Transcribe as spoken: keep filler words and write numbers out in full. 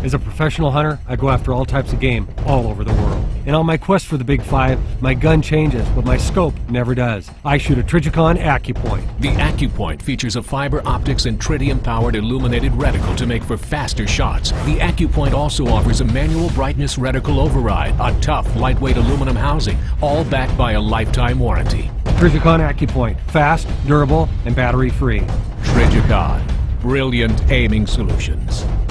As a professional hunter, I go after all types of game all over the world. And on my quest for the big five, my gun changes, but my scope never does. I shoot a Trijicon AccuPoint. The AccuPoint features a fiber optics and tritium-powered illuminated reticle to make for faster shots. The AccuPoint also offers a manual brightness reticle override, a tough, lightweight aluminum housing, all backed by a lifetime warranty. Trijicon AccuPoint. Fast, durable, and battery-free. Trijicon. Brilliant aiming solutions.